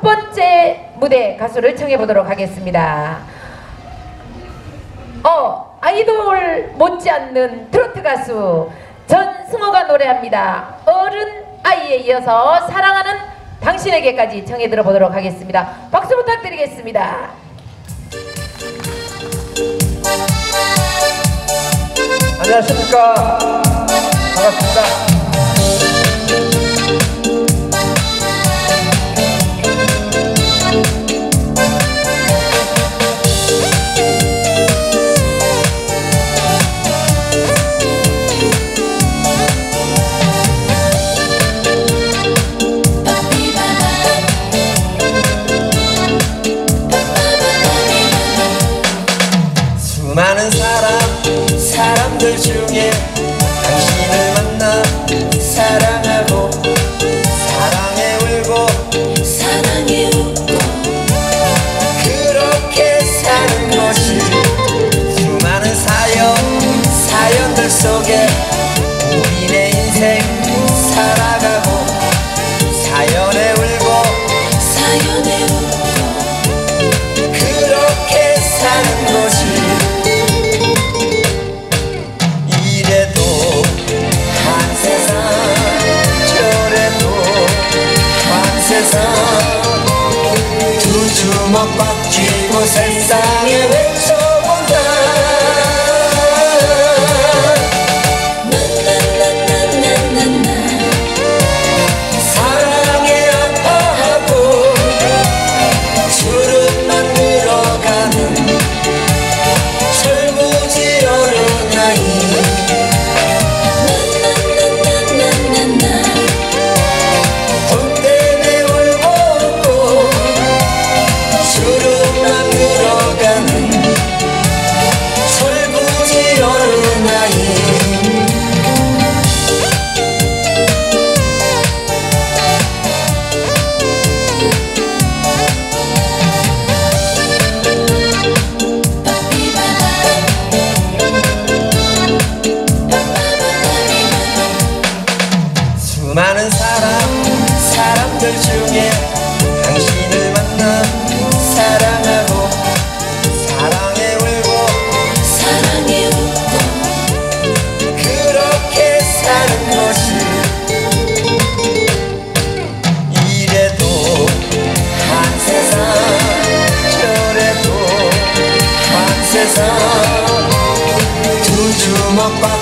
번째 무대 가수를 청해보도록 하겠습니다. 아이돌 못지않는 트로트 가수 전승호가 노래합니다. 어른 아이에 이어서 사랑하는 당신에게까지 청해 들어보도록 하겠습니다. 박수 부탁드리겠습니다. 안녕하십니까. 반갑습니다. 많은 사람들 중에 당신을 만나 사랑하고 사랑에 울고 그렇게 사는 것이 수많은 사연들 속에 우리네 인생 살아가고 사연에 울고 그렇게 사는 것이 두 주먹 꽉 쥐고 세상에 외쳐본다. 사랑에 아파하고 주름만 늘어가는 철부지 어린아이. 많은 사람들 중에 당신을 만나 사랑하고 사랑에 울고 그렇게 사는 것이 이래도 한 세상 저래도 한 세상 두 주먹 꽉